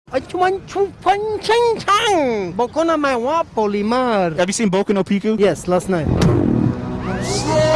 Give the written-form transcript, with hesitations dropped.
Have you seen Boku no Pico? Yes, last night.